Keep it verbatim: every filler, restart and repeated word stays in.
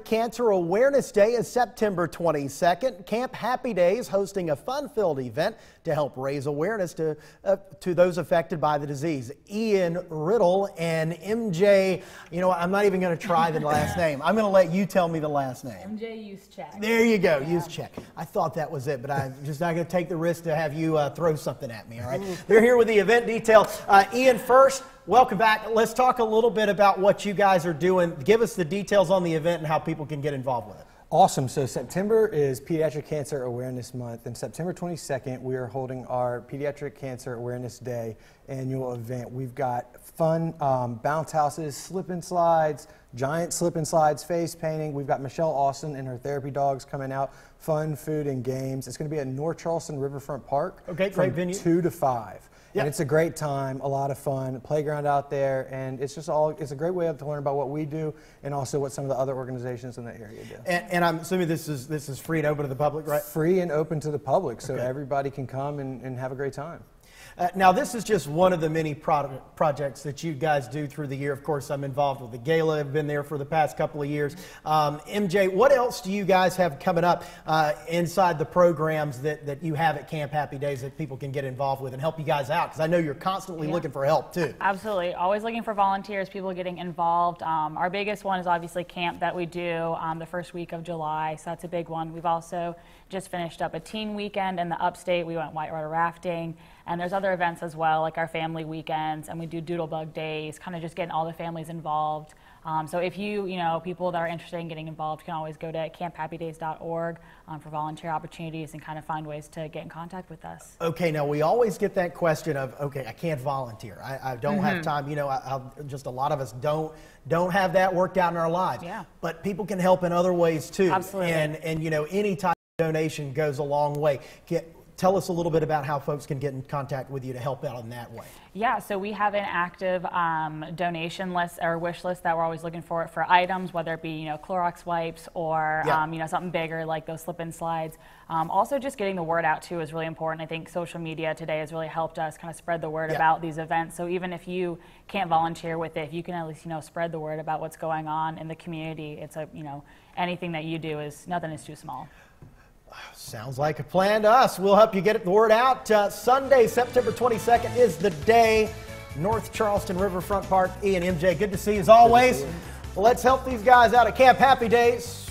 Cancer Awareness Day is September twenty-second. Camp Happy Days hosting a fun-filled event to help raise awareness to uh, to those affected by the disease. Ian Riddle and M J, you know, I'm not even going to try the last name. I'm going to let you tell me the last name. M J Juszczyk. There you go, yeah. Juszczyk. I thought that was it, but I'm just not going to take the risk to have you uh, throw something at me, all right? They're here with the event detail. Uh, Ian, first, welcome back. Let's talk a little bit about what you guys are doing. Give us the details on the event and how people can get involved with it. Awesome. So September is Pediatric Cancer Awareness Month, and September twenty-second we are holding our Pediatric Cancer Awareness Day annual event. We've got fun um, bounce houses, slip and slides, giant slip and slides, face painting. We've got Michelle Austin and her therapy dogs coming out, fun, food, and games. It's going to be at North Charleston Riverfront Park okay, from great venue. two to five. Yep. And it's a great time, a lot of fun, playground out there, and it's just all, it's a great way to learn about what we do and also what some of the other organizations in the area do. And, and I'm assuming this is this is free and open to the public, right? Free and open to the public, so okay. everybody can come and, and have a great time. Uh, now, this is just one of the many pro projects that you guys do through the year. Of course, I'm involved with the gala. I've been there for the past couple of years. Um, M J, what else do you guys have coming up uh, inside the programs that, that you have at Camp Happy Days that people can get involved with and help you guys out? Because I know you're constantly yeah. looking for help, too. Absolutely. Always looking for volunteers, people getting involved. Um, our biggest one is obviously camp that we do um, the first week of July, so that's a big one. We've also just finished up a teen weekend in the upstate. We went whitewater rafting. And there's other events as well, like our family weekends, and we do Doodlebug Days, kind of just getting all the families involved. Um, so if you, you know, people that are interested in getting involved can always go to camp happy days dot org um, for volunteer opportunities and kind of find ways to get in contact with us. Okay, now we always get that question of, okay, I can't volunteer. I, I don't mm-hmm. have time. You know, I, I'll, just a lot of us don't don't have that worked out in our lives. Yeah. But people can help in other ways too. Absolutely. And, and you know, any type of donation goes a long way. Get, Tell us a little bit about how folks can get in contact with you to help out in that way. Yeah, so we have an active um, donation list or wish list that we're always looking for for items, whether it be you know Clorox wipes or yeah. um, you know something bigger like those slip and slides. Um, also, just getting the word out too is really important. I think social media today has really helped us kind of spread the word yeah. about these events. So even if you can't volunteer with it, if you can at least you know spread the word about what's going on in the community, it's a you know anything that you do is nothing is too small. Sounds like a plan to us. We'll help you get the word out. Uh, Sunday, September twenty-second is the day. North Charleston Riverfront Park. Ian, M J, good to see you as always. Let's help these guys out at Camp Happy Days.